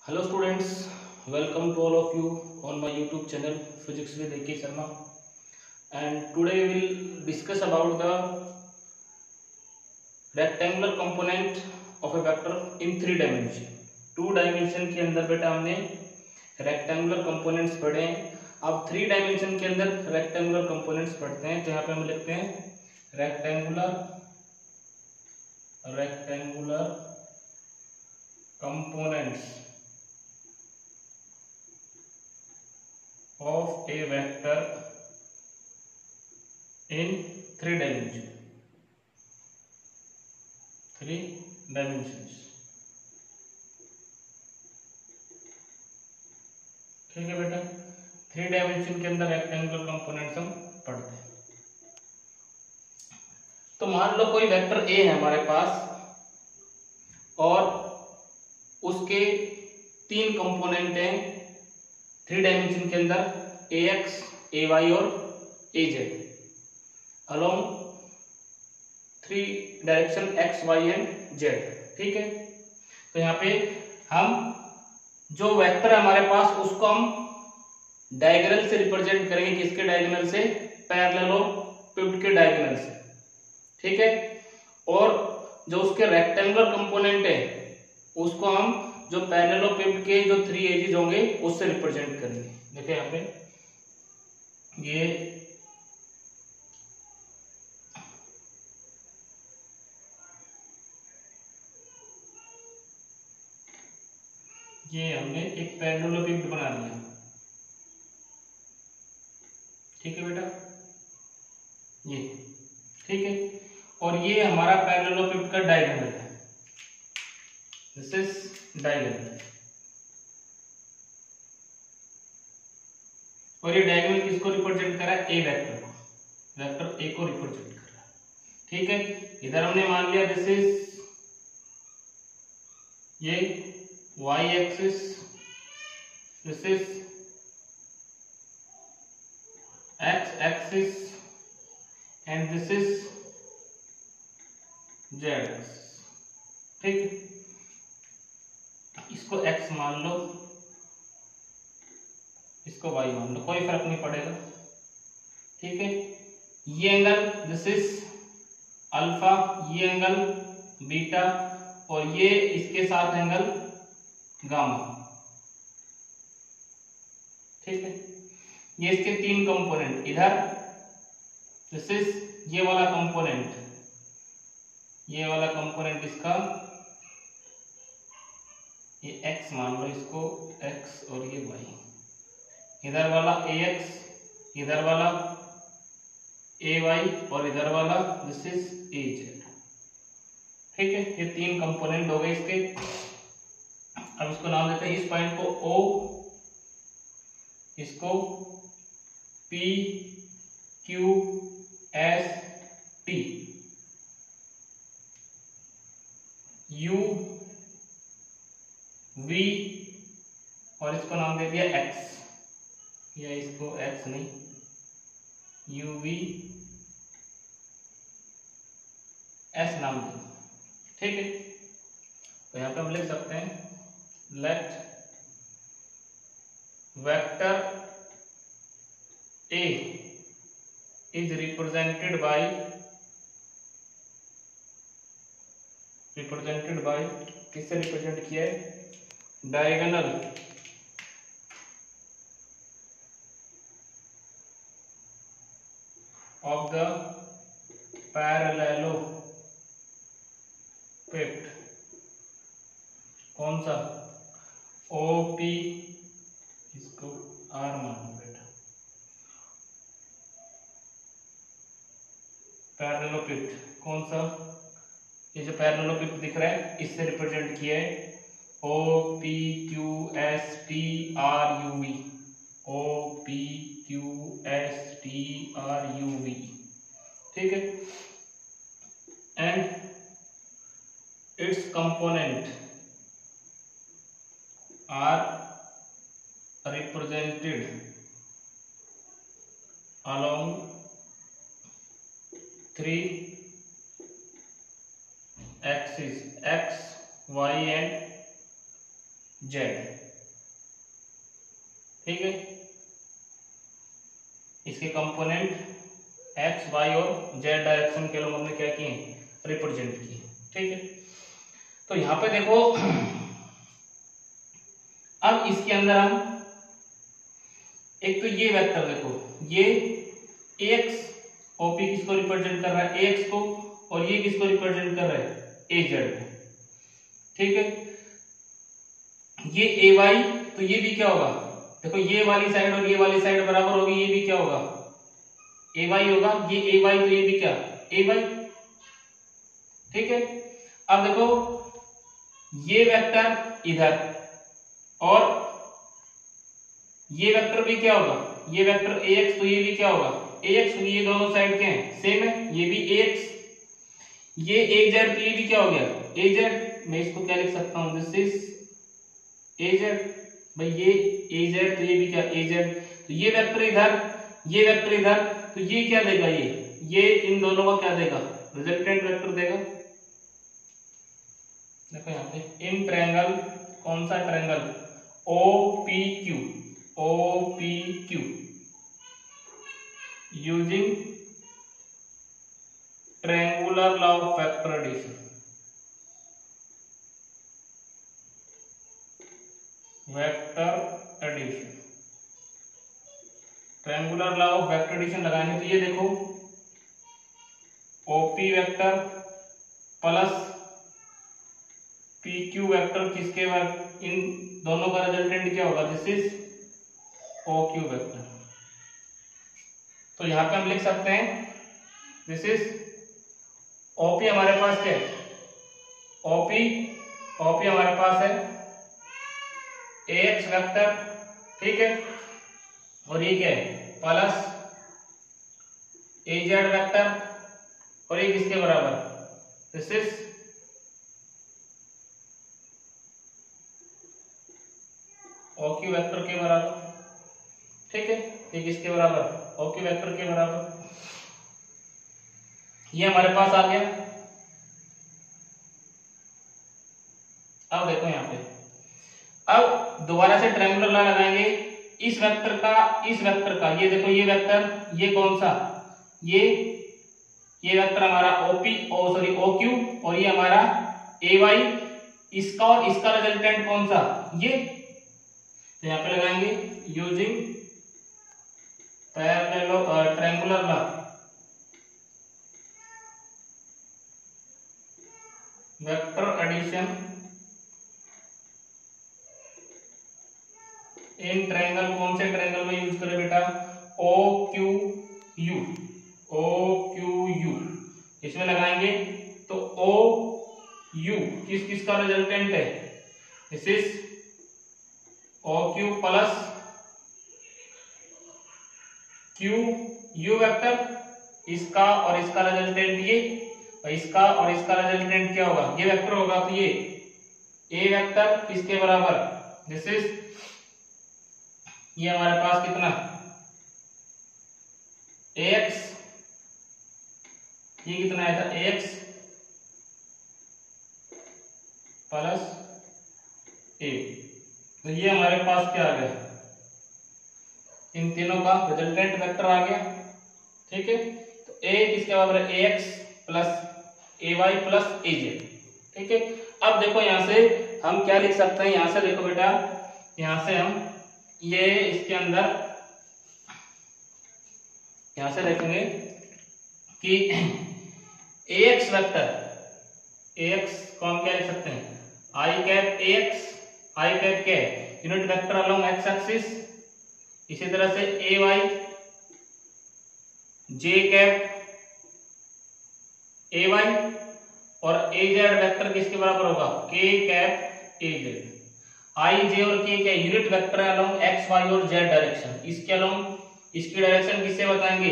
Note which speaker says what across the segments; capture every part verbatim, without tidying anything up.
Speaker 1: Hello students, welcome to all of you on my YouTube channel Physics with A K Sharma. And today we will discuss about the rectangular component of a vector in three dimension. Two dimension के अंदर बेटा हमने rectangular components पढ़े हैं. अब three dimension के अंदर rectangular components पढ़ते हैं. तो यहाँ पे हम लिखते हैं rectangular rectangular components of a vector in three dimension three dimensions. ठीक है बेटा, थ्री डायमेंशन के अंदर रेक्टेंगुलर कंपोनेंट्स हम पढ़ते हैं. तो मान लो कोई वेक्टर ए है हमारे पास और उसके तीन कंपोनेंट हैं थ्री डायमेंशन के अंदर, ए एक्स, ए वाई और A Z along three direction X Y and Z. ठीक है, तो यहाँ पे हम जो वेक्टर है हमारे पास उसको हम डायगोनल से रिप्रेजेंट करेंगे. किसके डायगोनल से? पैरेललोपिड के डायगोनल से. ठीक है, और जो उसके रेक्टेंगुलर कंपोनेंट है उसको हम जो पैरेललोपिड के जो थ्री एजेस होंगे उससे रिप्रेजेंट करेंगे. देखिए यहाँ पे ये ये हमने एक पैरेललोपिड बना लिया. ठीक है बेटा, ये ठीक है, और ये हमारा पैरेललोपिड का डायगोनल है. This is diagonal. और ये डायगोनल किसको रिप्रेजेंट कर रहा है? ए वेक्टर को. वेक्टर ए को रिप्रेजेंट कर रहा है. ठीक है, इधर हमने मान लिया दिस इज ये y axis, this is x axis and this is z axis. ठीक है, इसको x मान लो, इसको y मान लो, कोई फर्क नहीं पड़ेगा. ठीक है, ये एंगल दिस इज अल्फा, ये एंगल बीटा और ये इसके साथ एंगल गामा. ठीक है, ये इसके तीन कंपोनेंट. इधर दिस इज ये वाला कंपोनेंट, ये वाला कंपोनेंट इसका ये x मान लो, इसको x और ये y. इधर वाला ax, इधर वाला ay और इधर वाला दिस इज az. ठीक है, ये तीन कंपोनेंट हो गए इसके. अब इसको नाम देते हैं, इस पॉइंट को O, इसको P, Q, S, T, U, V और इसको नाम दे दिया X, या इसको X नहीं, U, V, S नाम दे. ठीक है, तो यहाँ पे हम लिख सकते हैं let vector A is represented by represented by किससे रिप्रेजेंट किया है? Diagonal of the parallelopied. कौन सा? O P, इसको R मानो बेटा. पैरेललोपिड कौन सा? ये जो पैरेललोपिड दिख रहा है इससे रिप्रेजेंट किया है. O P Q S T R U V, O P Q S T R U V. ठीक है, एंड इट्स component are represented along three axes x, y and Z. ठीक है, इसके कंपोनेंट एक्स वाई और जेड डायरेक्शन के लोग हमने क्या किए, रिप्रेजेंट किए। ठीक है, तो यहां पे देखो अब इसके अंदर हम एक तो ये वेक्टर देखो, ये एक्स ओपी किसको रिप्रेजेंट कर रहा है, एक्स को, और ये किसको रिप्रेजेंट कर रहा है, ए जेड को। ठीक है, ये ए वाई, तो ये भी क्या होगा, देखो ये वाली साइड और ये वाली साइड बराबर होगी, ये भी क्या होगा, ए वाई होगा, ये ए वाई, तो ये भी क्या, ए वाई। ठीक है, अब देखो ये वेक्टर इधर और ये वेक्टर भी क्या होगा, ये वेक्टर ax, तो ये भी क्या होगा ax, तो ये दोनों साइड क्या है, सेम है, ये भी ax, ये az, तो ये भी क्या हो गया az। मैं इसको क्या लिख सकता हूं, दिस इज az, भाई ये az, तो ये भी क्या az, तो ये वेक्टर इधर, ये वेक्टर इधर, तो ये क्या देगा, ये ये इन दोनों का क्या देगा, रिजल्टेंट वेक्टर देगा। देखो यहाँ पे इन ट्रायंगल, कौन सा triangle, O P Q, O P Q, using triangular law of vector addition, vector addition, triangular law of vector addition लगाएंगे तो ये देखो OP vector plus P Q vector, किसके बाद इन दोनों का रिजल्टेंट क्या होगा, this is O Q vector. तो यहां पे हम लिख सकते हैं दिस इज ओपी, हमारे पास क्या है, ओपी ओपी हमारे पास है एक्स वेक्टर। ठीक है, और ये क्या है, प्लस ए जेड वेक्टर, और ये किसके बराबर, this is O Q vector के बराबर। ठीक है, ये किसके बराबर, ओ क्यू वेक्टर के बराबर। ये हमारे पास आ गया। अब देखो यहां पे, अब दोबारा से ट्रायंगुलर लॉ लगाएंगे, इस वेक्टर का इस वेक्टर का, ये देखो ये वेक्टर, ये कौन सा, ये ये वेक्टर हमारा OP, oh sorry O Q, और ये हमारा ए वाई, इसका और इसका रिजल्टेंट कौन सा, ये, तो यहां पे लगाएंगे using triangular law, vector addition in triangle, कौन से ट्रायंगल में यूज करें बेटा, O Q U, O Q U, इसमें लगाएंगे तो ओ यू किस किस का रिजल्टेंट है, this is O Q plus Q U vector, इसका और इसका रिजल्टेंट ये, और इसका और इसका रिजल्टेंट क्या होगा, ये वेक्टर होगा, तो ये ए वेक्टर किसके बराबर, दिस इज, ये हमारे पास कितना ax, ये कितना आया था ax प्लस a, तो ये हमारे पास क्या आ गया, इन तीनों का रिजल्टेंट वेक्टर आ गया। ठीक है, तो a किसके बराबर है, ax plus ay plus az। ठीक है, अब देखो यहां से हम क्या लिख सकते हैं, यहां से देखो बेटा, यहां से हम ये इसके अंदर यहां से देखेंगे कि ax वेक्टर, ax को हम क्या लिख सकते हैं, i cap ax, i cap क्या है, unit vector along x axis, इसी तरह से ay j कैप ay, और az वेक्टर किसके बराबर होगा, k cap az। i j और k क्या यूनिट वेक्टर है अलोंग x y और z डायरेक्शन, इसके अलोंग इसकी डायरेक्शन किससे बताएंगे,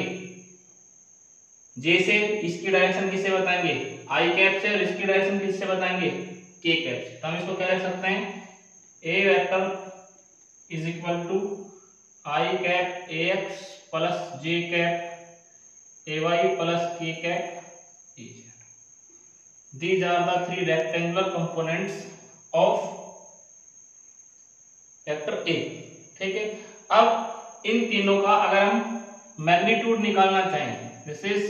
Speaker 1: j से, इसकी डायरेक्शन किससे बताएंगे, i कैप से, और इसकी डायरेक्शन किससे बताएंगे, k कैप से। तो हम इसको क्या लिख सकते हैं, a vector is equal to i cap ax plus j cap ay plus k cap az। These are the three rectangular components of vector ए। ठीक है, अब इन तीनों का अगर हम मैग्नीट्यूड निकालना चाहें, दिस इज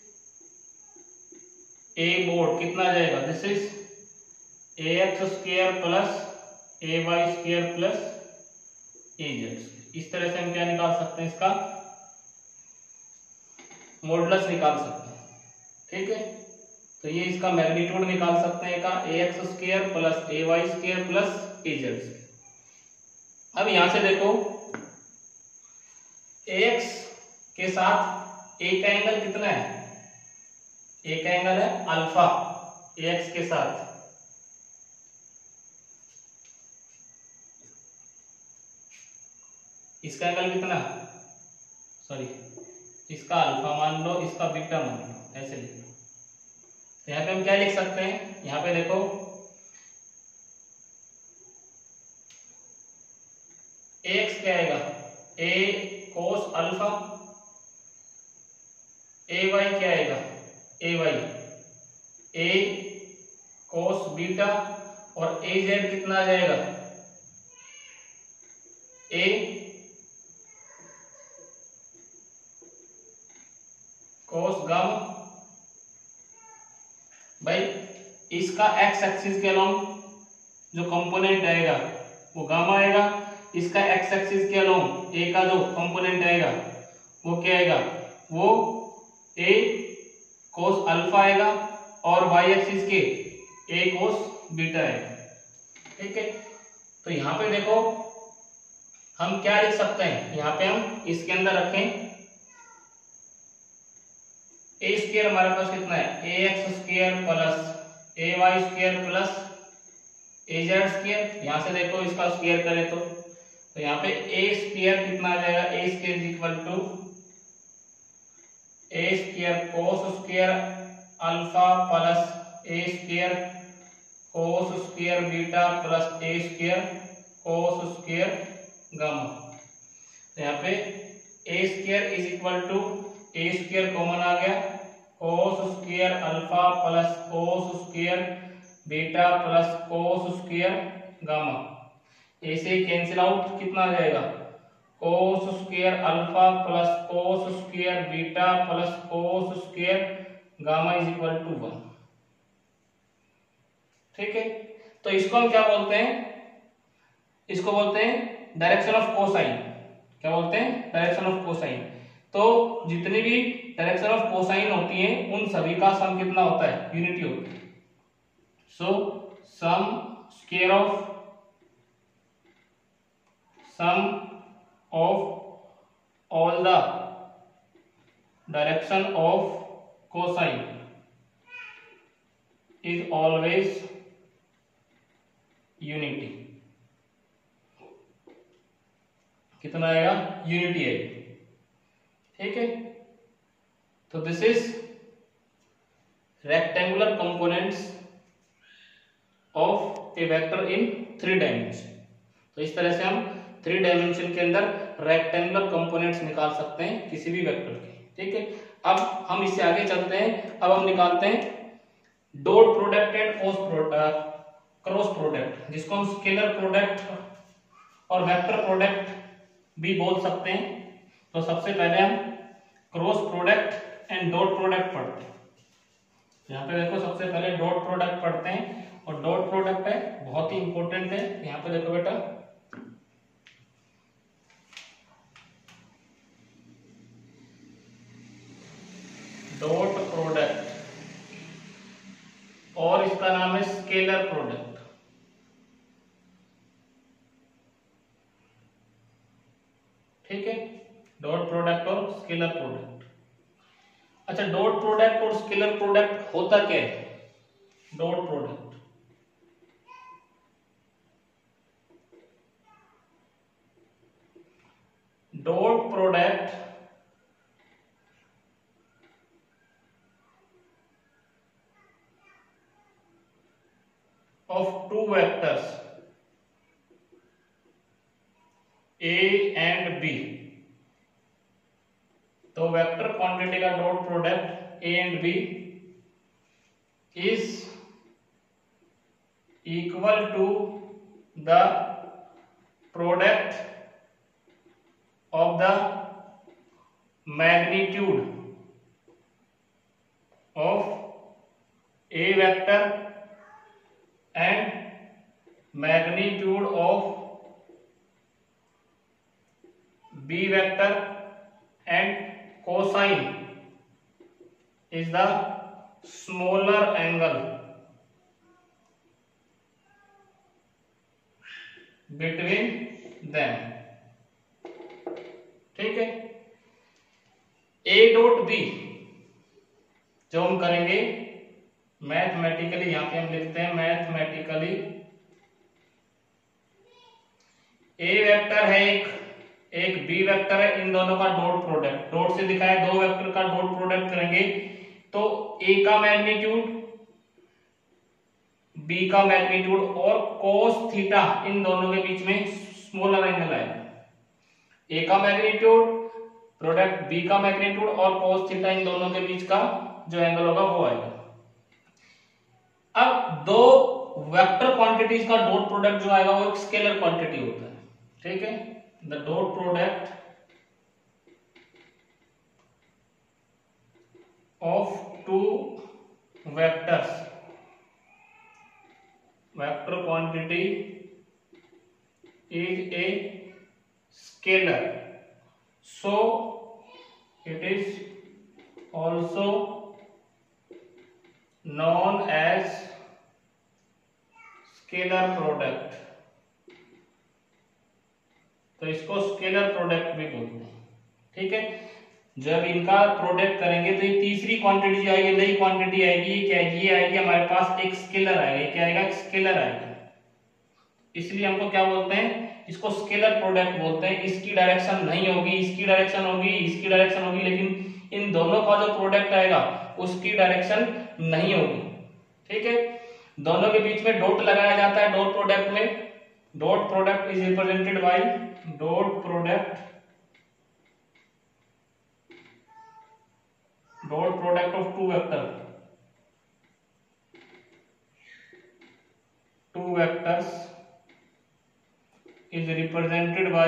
Speaker 1: ए मोड कितना आ जाएगा, this is A X square plus A Y square plus A Z. इस तरह से हम क्या निकाल सकते हैं, इसका मॉडुलस निकाल सकते हैं। ठीक है, तो ये इसका मैग्नीट्यूड निकाल सकते हैं का A X square plus A Y square plus A Z. अब यहां से देखो ए एक्स के साथ ए का एंगल कितना है, ए का एंगल है अल्फा ए एक्स के साथ, इसका एंगल कितना, सॉरी इसका अल्फा मान लो, इसका बीटा मान लो, ऐसे लिख लो। तो यहाँ पे हम क्या लिख सकते हैं, यहाँ पे देखो एक्स क्या आएगा, ए कोस अल्फा, ए वाई क्या आएगा, ए वाई ए कोस बीटा, और ए जेड कितना आ जाएगा, ए कोस गामा। भाई इसका एक्स एक्सिस के अलोंग जो कंपोनेंट आएगा वो गामा आएगा, इसका एक्स एक्सिस के अलोंग ए का जो कंपोनेंट आएगा वो क्या आएगा, वो ए कोस अल्फा आएगा, और वाई एक्सिस के ए कोस बीटा आएगा। ठीक है, तो यहां पे देखो हम क्या लिख सकते हैं, यहां पे हम इसके अंदर रखें ए स्क्वायर हमारे पास कितना है, A X square plus A Y square plus A Z square. यहां से देखो इसका स्क्वायर करें तो तो यहाँ पे ए स्क्वायर कितना आ जाएगा, A square equal to A square cos square alpha plus A square cos square beta plus A square cos square gamma. तो यहाँ पे A square is equal to A square common आ गया, cos square alpha plus cos square beta plus cos square gamma. A से cancel out कितना आ जाएगा, cos square alpha plus cos square beta plus cos square gamma is equal to one. ठीक है, तो इसको हम क्या बोलते हैं, इसको बोलते हैं डायरेक्शन ऑफ कोसाइन। क्या बोलते हैं, डायरेक्शन ऑफ कोसाइन। तो जितनी भी डायरेक्शन ऑफ कोसाइन होती है उन सभी का सम कितना होता है, यूनिटी होता है। So sum square of sum of all the direction of cosine is always unity. कितना आएगा, यूनिटी है। ठीक है, तो this is rectangular components of a vector in three dimension. तो इस तरह से हम थ्री डायमेंशन के अंदर रेक्टेंगुलर कंपोनेंट्स निकाल सकते हैं किसी भी वेक्टर के। ठीक है, अब हम इससे आगे चलते हैं। अब हम निकालते हैं dot product and cross product, जिसको हम स्केलर प्रोडक्ट और वेक्टर प्रोडक्ट भी बोल सकते हैं। तो सबसे पहले हम cross product and dot product पढ़ते हैं। यहाँ पे देखो सबसे पहले डॉट प्रोडक्ट पढ़ते हैं, और डॉट प्रोडक्ट है बहुत ही इंपॉर्टेंट है। यहाँ पे देखो बेटा, डॉट प्रोडक्ट और इसका नाम है स्केलर प्रोडक्ट। ठीक है, डॉट प्रोडक्ट और स्केलर प्रोडक्ट। अच्छा, डॉट प्रोडक्ट और स्केलर प्रोडक्ट होता क्या है? Dot product dot product of two vectors a and b। तो वेक्टर क्वांटिटी का dot product a and b is equal to the product of the magnitude of A vector and magnitude of B vector and cosine is the smaller angle between them। ठीक है। A dot B जो हम करेंगे mathematically, यहां पे हम लिखते हैं मैथमेटिकली A वेक्टर है एक, एक B वेक्टर है, इन दोनों का डॉट प्रोडक्ट, डॉट से दिखाया दो वेक्टर का डॉट प्रोडक्ट करेंगे तो A का मैग्नीट्यूड, B का मैग्नीट्यूड और cos थीटा इन दोनों के बीच में स्मॉलर एंगल आएगा। A का मैग्नीट्यूड प्रोडक्ट B का मैग्नीट्यूड और cos थीटा इन दोनों के बीच का जो एंगल होगा वो आएगा। अब दो वेक्टर क्वांटिटीज का डॉट प्रोडक्ट जो आएगा वो एक स्केलर क्वांटिटी होता है। ठीक है, the dot product of two vectors, vector quantity is a scalar, so it is also known as scalar product। तो इसको स्केलर प्रोडक्ट भी बोलते हैं। ठीक है, जब इनका प्रोडक्ट करेंगे तो ये तीसरी क्वांटिटी जो आएगी, नई क्वांटिटी आएगी, ये क्या आएगी, ये आएगी हमारे पास एक स्केलर आएगा। ये क्या आएगा, स्केलर आएगा। इसलिए हमको क्या बोलते हैं, इसको स्केलर प्रोडक्ट बोलते हैं। इसकी डायरेक्शन नहीं होगी, इसकी डायरेक्शन होगी, इसकी डायरेक्शन होगी, लेकिन इन दोनों का जो प्रोडक्ट आएगा उसकी डायरेक्शन नहीं होगी। ठीक है, दोनों के बीच में डॉट लगाया जाता है। डॉट प्रोडक्ट में dot product is represented by dot product, dot product of two vector, two vectors is represented by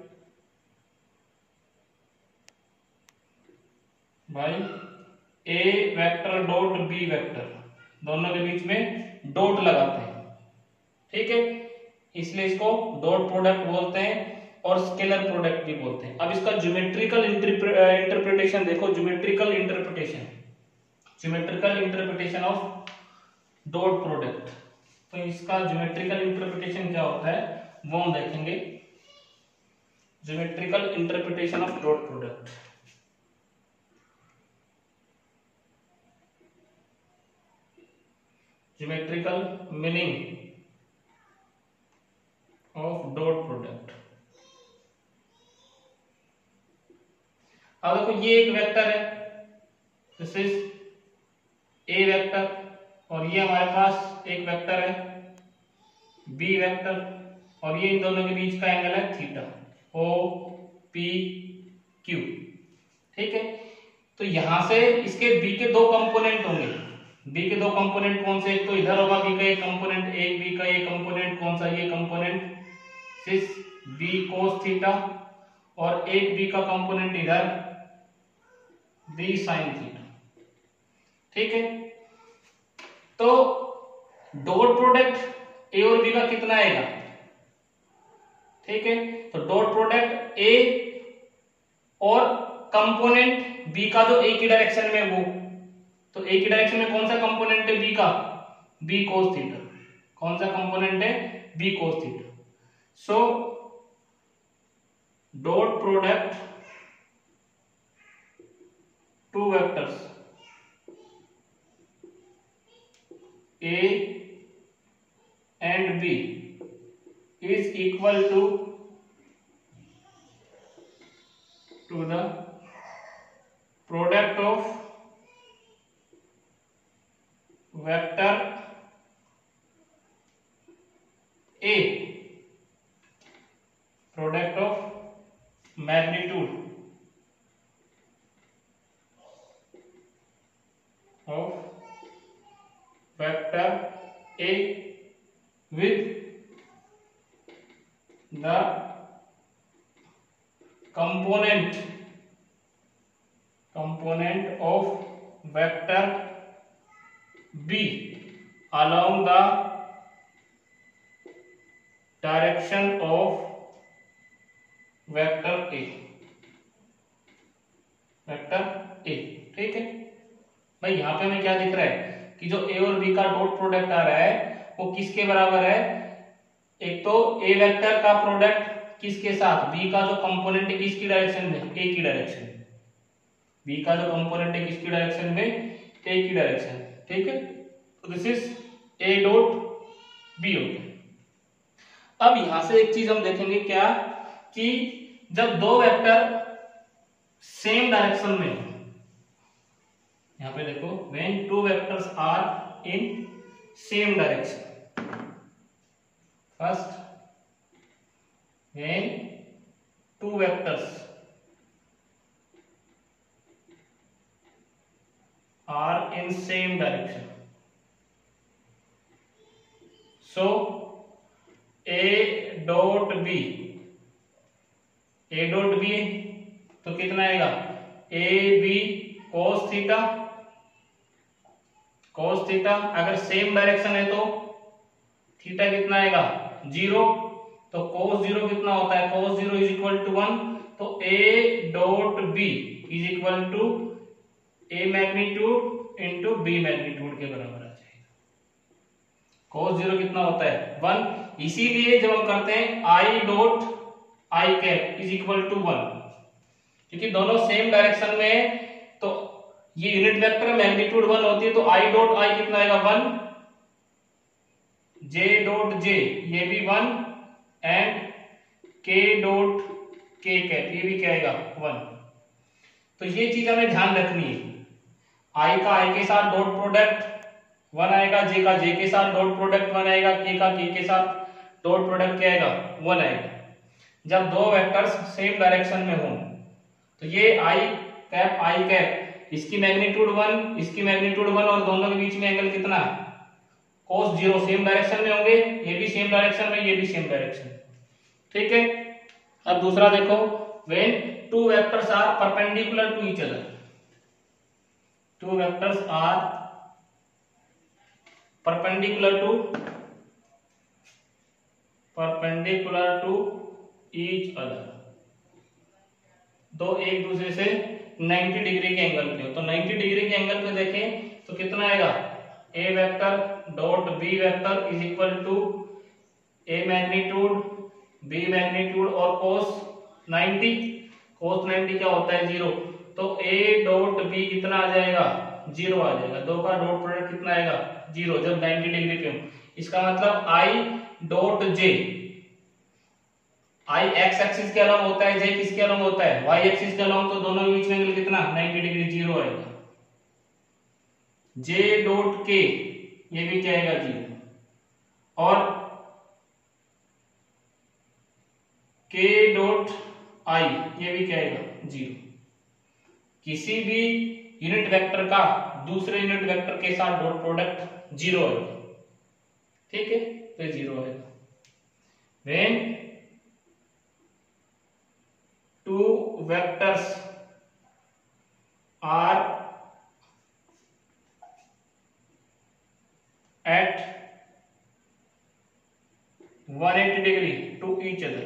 Speaker 1: by a vector dot b vector. दोनों के बीच में डॉट लगाते हैं। ठीक है, इसलिए इसको डॉट प्रोडक्ट बोलते हैं और स्केलर प्रोडक्ट भी बोलते हैं। अब इसका ज्योमेट्रिकल इंटरप्रिटेशन देखो, geometrical interpretation, geometrical interpretation of dot product. तो इसका ज्योमेट्रिकल इंटरप्रिटेशन क्या होता है वो हम देखेंगे। Geometrical interpretation of dot product, geometrical meaning of dot product. अब देखो ये एक वेक्टर है, दिस इज ए वेक्टर, और ये हमारे पास एक वेक्टर है बी वेक्टर, और ये इन दोनों के बीच का एंगल है थीटा, ओ पी क्यू। ठीक है, तो यहां से इसके बी के दो कंपोनेंट होंगे। बी के दो कंपोनेंट कौन से, एक तो इधर होगा बी का एक कंपोनेंट, एक बी का एक कंपोनेंट, कौन सा, ये कंपोनेंट सिस बी कोस थीटा, और एक बी का कंपोनेंट इधर बी साइन थीटा। ठीक है, तो डॉट प्रोडक्ट ए और बी का कितना आएगा। ठीक है, तो डॉट प्रोडक्ट ए और कंपोनेंट बी का जो ए की डायरेक्शन में वो, तो ए की डायरेक्शन में कौन सा कंपोनेंट है बी का, बी कोस थीटा। कौन सा कंपोनेंट है, b cos theta. So dot product two vectors a and b is equal to to the product of vector A, product of magnitude of vector A with the component component of vector b along the direction of vector a vector ए। ठीक है भाई, यहां पे हमें क्या दिख रहा है कि जो ए और बी का डॉट प्रोडक्ट आ रहा है वो किसके बराबर है? एक तो ए वेक्टर का प्रोडक्ट किसके साथ? बी का जो कंपोनेंट है किसकी डायरेक्शन में? ए की डायरेक्शन में। बी का जो कंपोनेंट है किसकी डायरेक्शन में? ए की डायरेक्शन में। ठीक है, तो this is a dot b हो गया। अब यहां से एक चीज हम देखेंगे क्या कि जब दो वेक्टर सेम डायरेक्शन में हो, यहां पे देखो, when two vectors are in same direction, first when two vectors are in same direction, so a dot b, a dot b तो कितना आएगा? A b cos theta, cos theta. अगर same direction है तो थीटा कितना आएगा? Zero. तो cos zero कितना होता है? Cos zero is equal to one. तो a dot b is equal to a magnitude into b magnitude के बराबर आ जाएगा। कोस जीरो कितना होता है? वन। इसीलिए जब हम करते हैं i dot i cap is equal to one, क्योंकि दोनों सेम डायरेक्शन में है तो ये यूनिट वेक्टर मैग्नीट्यूड वन होती है, तो आई डॉट आई कितना आएगा? वन। जे डॉट जे ये भी one, and k dot k cap ये भी क्या आएगा? वन। तो ये चीज हमें ध्यान रखनी है, आई का आई के साथ डॉट प्रोडक्ट वन आएगा, जे का जे के साथ डॉट प्रोडक्ट वन आएगा, के का के के साथ डॉट प्रोडक्ट क्या आएगा? वन आएगा। जब दो वेक्टर्स सेम डायरेक्शन में हों तो ये आई कैप आई कैप, इसकी मैग्नीट्यूड वन, इसकी मैग्नीट्यूड वन, और दोनों के बीच में एंगल कितना? Cos zero. सेम डायरेक्शन में होंगे, ये भी सेम डायरेक्शन में, ये भी सेम डायरेक्शन। ठीक है, अब दूसरा देखो, when two vectors are perpendicular to each other, two vectors are perpendicular to perpendicular to each other, दो एक दूसरे से नब्बे डिग्री के एंगल पे हो, तो नब्बे डिग्री के एंगल पे देखें तो कितना आएगा? A vector dot b vector is equal to a magnitude b magnitude और कोस नब्बे। कोस नब्बे क्या होता है? जीरो। तो ए डॉट बी कितना आ जाएगा? जीरो आ जाएगा। दो का डॉट प्रोडक्ट कितना आएगा? जीरो, जब नब्बे डिग्री पे हो। इसका मतलब i dot j, i x axis के अलॉन्ग होता है, जे किसके अलॉन्ग होता है? वाई एक्सिस के अलॉन्ग, तो दोनों के बीच में एंगल कितना? नब्बे डिग्री, जीरो आएगा। जे डॉट के ये भी क्या आएगा? जीरो। और के डॉट आई ये भी क्या आएगा? जीरो। किसी भी यूनिट वेक्टर का दूसरे यूनिट वेक्टर के साथ डॉट प्रोडक्ट जीरो आएगा। ठीक है, तो जीरो आएगा। When two vectors are at one hundred eighty degree to each other,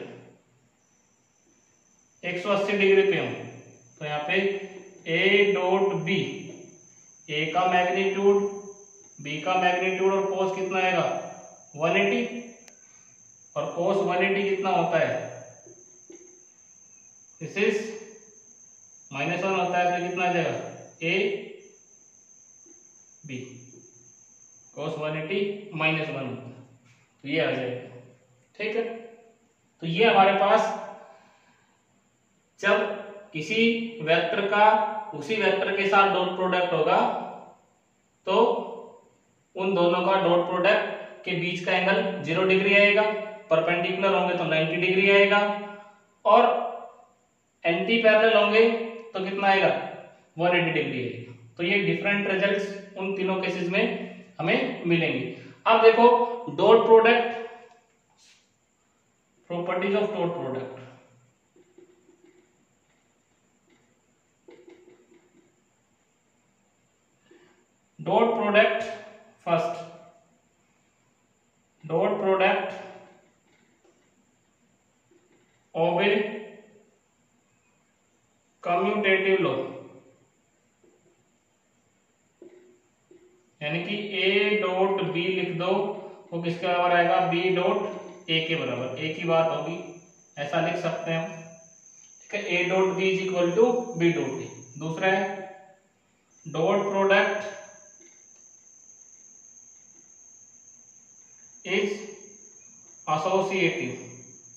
Speaker 1: एक सौ अस्सी डिग्री पे हो, तो यहाँ पे a डॉट b, a का मैग्नीट्यूड b का मैग्नीट्यूड और कोस कितना आएगा? एक सौ अस्सी, और कोस एक सौ अस्सी कितना होता है? दिस इज माइनस वन होता है, तो कितना आ जाएगा? ए बी, कोस एक सौ अस्सी माइनस वन होता है, तो ये आ जाएगा। ठीक है, तो ये हमारे पास जब किसी वेक्टर का उसी वेक्टर के साथ डॉट प्रोडक्ट होगा तो उन दोनों का डॉट प्रोडक्ट के बीच का एंगल जीरो डिग्री आएगा, परपेंडिकुलर होंगे तो नब्बे डिग्री आएगा, और एंटी पैरेलल होंगे तो कितना आएगा? एक सौ अस्सी डिग्री आएगा। तो ये डिफरेंट रिजल्ट्स उन तीनों केसेस में हमें मिलेंगे। अब देखो, dot product properties of dot product. Dot product, first dot product obey commutative law, यानी कि ए डॉट बी लिख दो वो किसके बराबर आएगा, बी डॉट ए के बराबर, ए की बात होगी, ऐसा लिख सकते हैं हम, ठीक है। A dot b is equal to b dot a. दूसरा है डॉट प्रोडक्ट इज एसोसिएटिव,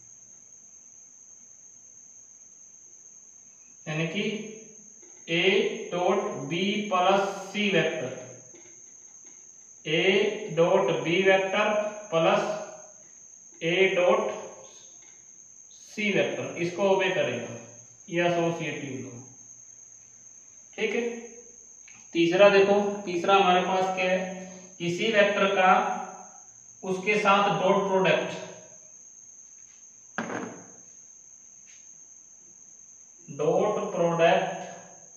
Speaker 1: यानी कि a dot b plus c vector, a dot b vector plus a dot c vector, इसको ओबे करेगा, ये एसोसिएटिव लो, ठीक है। तीसरा देखो, तीसरा हमारे पास क्या है, किसी वेक्टर का उसके साथ dot product, dot product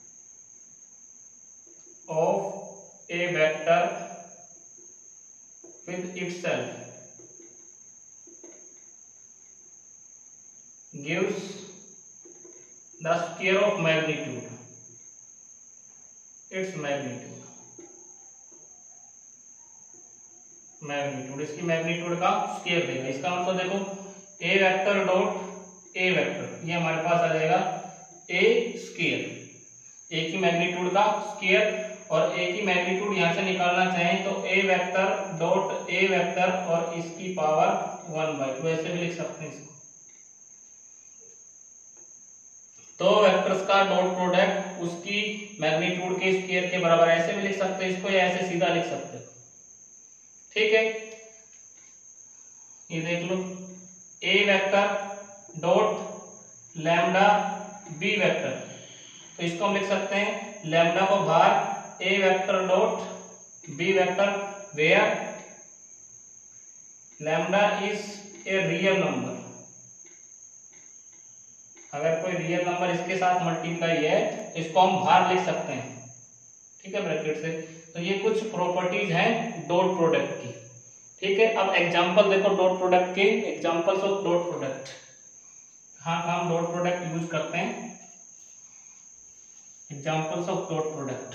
Speaker 1: of a vector with itself gives the square of magnitude, its magnitude, magnitude, इसकी मैग्नीट्यूड का स्क्वायर देगा। इसका मतलब देखो a vector dot a vector, ये हमारे पास आ जाएगा ए स्क्वायर, ए की मैग्नीट्यूड का स्क्वायर, और ए की मैग्नीट्यूड यहां से निकालना चाहें तो a vector dot a vector और इसकी पावर वन बाई टू, ऐसे भी लिख सकते हैं इसको। दो वेक्टर्स का डॉट प्रोडक्ट उसकी मैग्नीट्यूड के स्क्वायर के बराबर, ऐसे भी लिख सकते हैं इसको, या ऐसे सीधा लिख सकते हैं, ठीक है। ये देख लो, a vector dot lambda b vector, तो इसको हम लिख सकते हैं लैम्डा को बाहर, a vector dot b vector where lambda is a real number, अगर कोई रियल नंबर इसके साथ मल्टीप्लाई है इसको हम बाहर लिख सकते हैं, ठीक है, ब्रैकेट से। तो ये कुछ प्रॉपर्टीज हैं डॉट प्रोडक्ट की, ठीक है। अब एग्जांपल देखो डॉट प्रोडक्ट के, एग्जांपल्स ऑफ डॉट प्रोडक्ट, हाँ हम डॉट प्रोडक्ट यूज करते हैं, examples of dot product.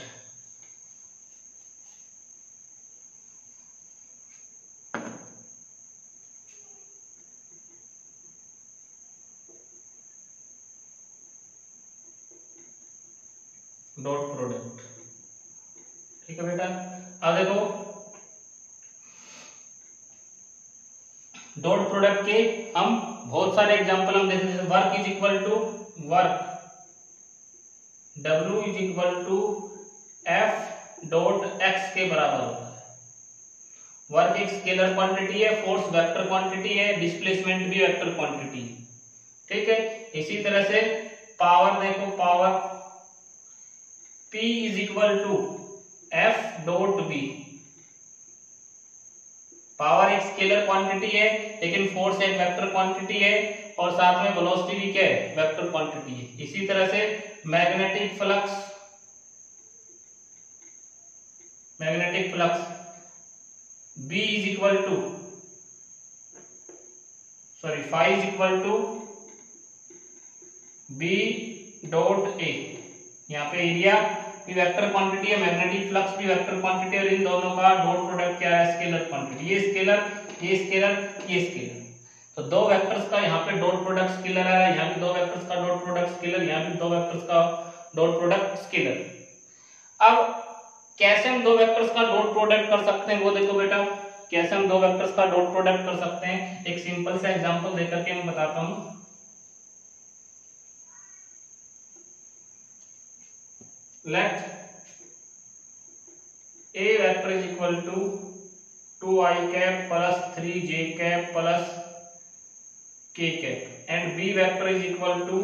Speaker 1: Dot product, ठीक है बेटा। अब देखो डॉट प्रोडक्ट के हम बहुत सारे एग्जांपल हम देखते हैं। Work is equal to work, W is equal to f dot x के बराबर होता है। वर्क एक स्केलर क्वांटिटी है, फोर्स वेक्टर क्वांटिटी है, डिस्प्लेसमेंट भी वेक्टर क्वांटिटी है, ठीक है। इसी तरह से पावर देखो, power P is equal to f dot b, power एक स्केलर क्वांटिटी है लेकिन फोर्स एक वेक्टर क्वांटिटी है, और साथ में वेलोसिटी भी क्या है, वेक्टर क्वांटिटी है। इसी तरह से magnetic flux, magnetic flux B is equal to sorry phi is equal to B dot a, यहाँ पे एरिया भी वेक्टर क्वांटिटी है, मैग्नेटिक फ्लक्स भी वेक्टर क्वांटिटी है, और इन दोनों का डॉट प्रोडक्ट क्या है, स्केलर क्वांटिटी। ये स्केलर, ये स्केलर, ये स्केलर, तो दो वेक्टर्स का यहाँ पे डॉट प्रोडक्ट स्केलर है, यहाँ भी दो वेक्टर्स का डॉट प्रोडक्ट स्केलर, यहाँ भी दो वेक्टर्स का डॉट प्रोडक्ट स्केलर। अब कैसे हम दो वेक्टर्स का डॉट प्रोडक्ट कर सकते हैं वो देखो बेटा, कैसे हम दो वेक्टर्स का डॉट प्रोडक्ट कर सकते हैं, एक सिंपल सा एग्जांपल देकर के मैं बताता हूं। Let a vector is equal to two i cap plus three j cap plus k cap, and b vector is equal to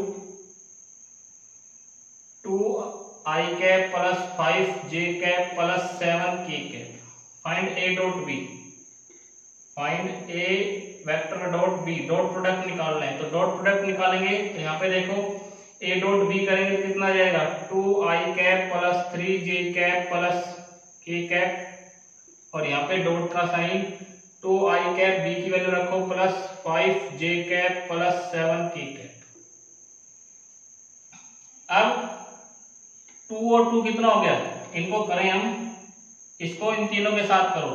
Speaker 1: two i cap plus five j cap plus seven k cap. Find a dot b. Find a vector dot b, dot product निकालना है। तो dot product निकालेंगे तो यहाँ पे देखो ए dot B करेंगे तो कितना जाएगा, two i cap plus three j cap plus k cap, और यहाँ पे डॉट का sign, two i cap b की वैल्यू रखो plus five j cap plus seven k cap. अब टू और टू कितना हो गया, इनको करें हम, इसको इन तीनों के साथ करो,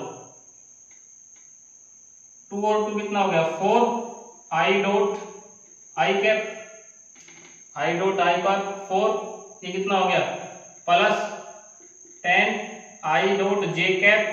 Speaker 1: टू और टू कितना हो गया, four i dot i cap, i dot i cap four, ये कितना हो गया, plus ten i dot j cap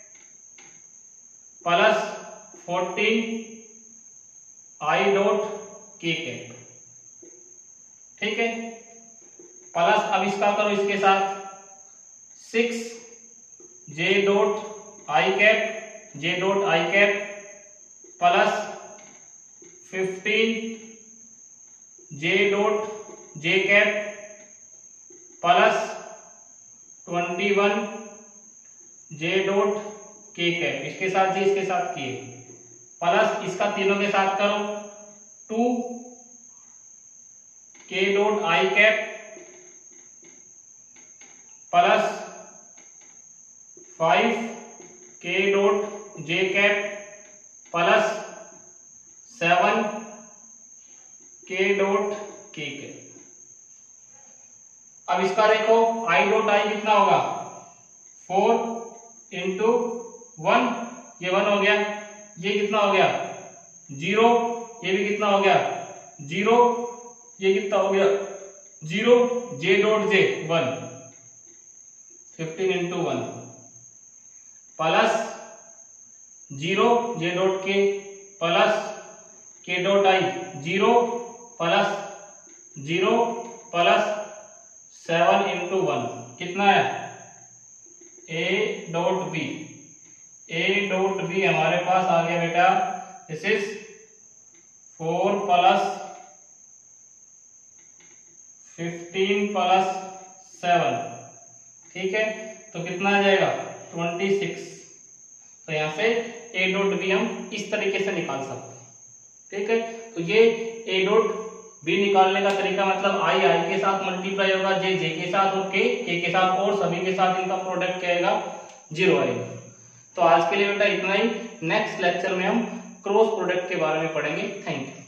Speaker 1: plus fourteen i dot k cap, ठीक है। प्लस अब इसका करो इसके साथ, six j dot i cap, j dot i cap plus fifteen j dot j cap plus twenty one j dot k cap, इसके साथ जी इसके साथ किए, प्लस इसका तीनों के साथ करो, two k dot i cap plus five k dot j cap plus seven k dot k cap. अब इसका देखो आई डॉट आई कितना होगा, फोर इंटू वन, ये वन हो गया, ये कितना हो गया, जीरो, ये भी कितना हो गया, जीरो, ये कितना हो गया, zero, j dot j one, fifteen into one plus zero j dot k plus k dot i zero plus zero plus seven into one, कितना है, a dot b, a dot b हमारे पास आ गया बेटा, this is four plus fifteen plus seven, ठीक है। तो कितना आ जाएगा, ट्वेंटी सिक्स। तो यहाँ से ए डॉट बी हम इस तरीके से निकाल सकते हैं, ठीक है। तो ये ए डॉट बी निकालने का तरीका, मतलब आई आई के साथ मल्टीप्लाई होगा, जे जे के साथ और के के के साथ, और सभी के साथ इनका प्रोडक्ट क्या आएगा, जीरो आएगा। तो आज के लिए बेटा इतना ही, नेक्स्ट लेक्चर में हम क्रॉस प्रोडक्ट के बारे में पढ़ेंगे। Thank you.